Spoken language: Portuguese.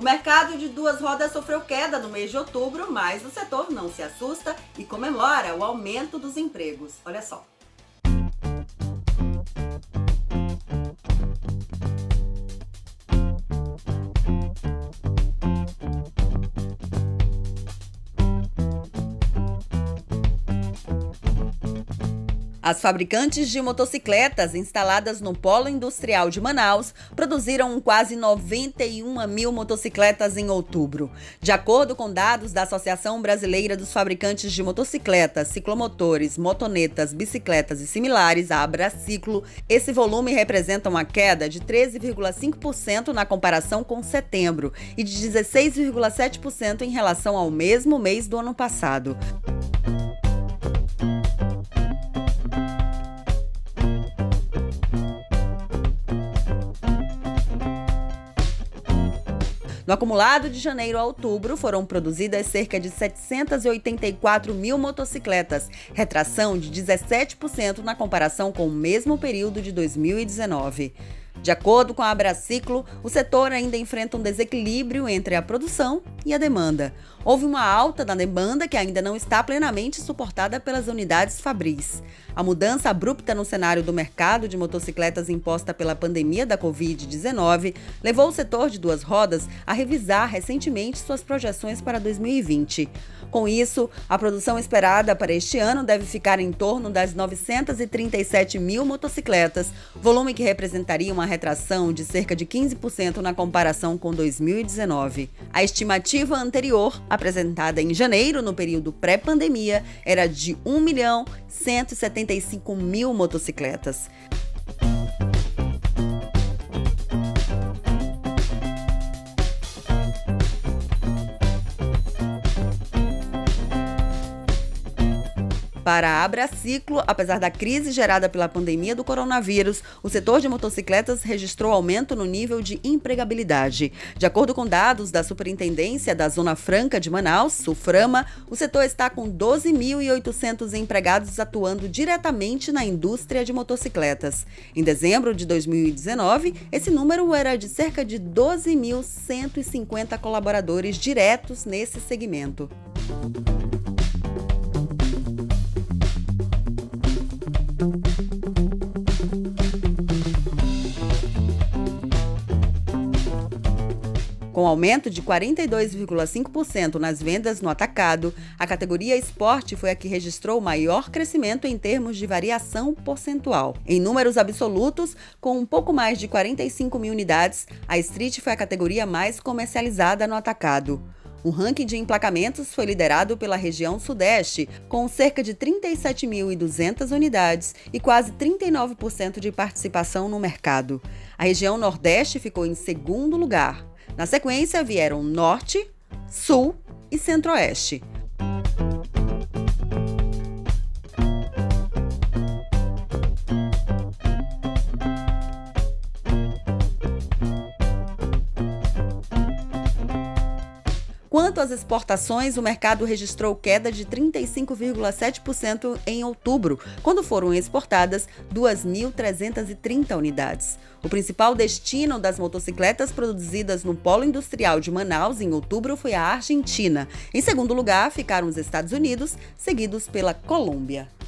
O mercado de duas rodas sofreu queda no mês de outubro, mas o setor não se assusta e comemora o aumento dos empregos. Olha só. As fabricantes de motocicletas instaladas no Polo Industrial de Manaus produziram quase 91 mil motocicletas em outubro. De acordo com dados da Associação Brasileira dos Fabricantes de Motocicletas, Ciclomotores, Motonetas, Bicicletas e similares, a Abraciclo, esse volume representa uma queda de 13,5% na comparação com setembro e de 16,7% em relação ao mesmo mês do ano passado. No acumulado de janeiro a outubro, foram produzidas cerca de 784 mil motocicletas, retração de 17% na comparação com o mesmo período de 2019. De acordo com a Abraciclo, o setor ainda enfrenta um desequilíbrio entre a produção e a demanda. Houve uma alta da demanda que ainda não está plenamente suportada pelas unidades fabris. A mudança abrupta no cenário do mercado de motocicletas imposta pela pandemia da Covid-19 levou o setor de duas rodas a revisar recentemente suas projeções para 2020. Com isso, a produção esperada para este ano deve ficar em torno das 937 mil motocicletas, volume que representaria uma retração de cerca de 15% na comparação com 2019. A estimativa anterior, apresentada em janeiro, no período pré-pandemia, era de 1.175.000 motocicletas. Para a Abraciclo, apesar da crise gerada pela pandemia do coronavírus, o setor de motocicletas registrou aumento no nível de empregabilidade. De acordo com dados da Superintendência da Zona Franca de Manaus, Sulframa, o setor está com 12.800 empregados atuando diretamente na indústria de motocicletas. Em dezembro de 2019, esse número era de cerca de 12.150 colaboradores diretos nesse segmento. Com aumento de 42,5% nas vendas no atacado, a categoria Esporte foi a que registrou o maior crescimento em termos de variação percentual. Em números absolutos, com um pouco mais de 45 mil unidades, a Street foi a categoria mais comercializada no atacado. O ranking de emplacamentos foi liderado pela região Sudeste, com cerca de 37.200 unidades e quase 39% de participação no mercado. A região Nordeste ficou em segundo lugar. Na sequência, vieram Norte, Sul e Centro-Oeste. Quanto às exportações, o mercado registrou queda de 35,7% em outubro, quando foram exportadas 2.330 unidades. O principal destino das motocicletas produzidas no Polo Industrial de Manaus em outubro foi a Argentina. Em segundo lugar, ficaram os Estados Unidos, seguidos pela Colômbia.